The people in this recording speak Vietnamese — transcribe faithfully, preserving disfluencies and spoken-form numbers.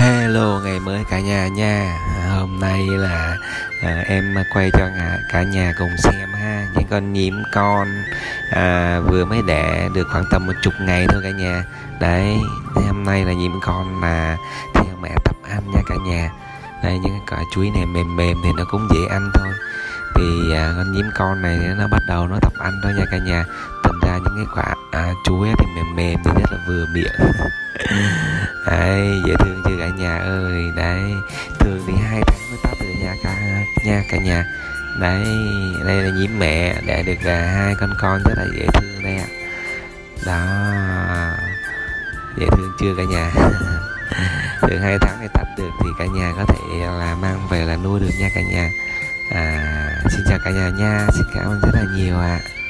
Hello ngày mới cả nhà nha. Hôm nay là à, em quay cho cả, cả nhà cùng xem ha những con nhím con à, vừa mới đẻ được khoảng tầm một chục ngày thôi cả nhà. Đấy, hôm nay là nhím con là theo mẹ tập ăn nha cả nhà. Đây, những cái quả chuối này mềm mềm thì nó cũng dễ ăn thôi. Thì à, con nhím con này nó bắt đầu nó tập ăn thôi nha cả nhà. Thành ra những cái quả à, chuối thì mềm mềm thì rất là vừa miệng. Đấy, dễ thương chưa cả nhà ơi. Đấy, thường thì hai tháng mới tách được nha cả nha cả nhà. Đấy, đây là nhím mẹ đẻ được à, hai con con rất là dễ thương đây ạ. Đó, dễ thương chưa cả nhà. Thường hai tháng thì tách được thì cả nhà có thể là mang về là nuôi được nha cả nhà. À, xin chào cả nhà nha, xin cảm ơn rất là nhiều ạ. À.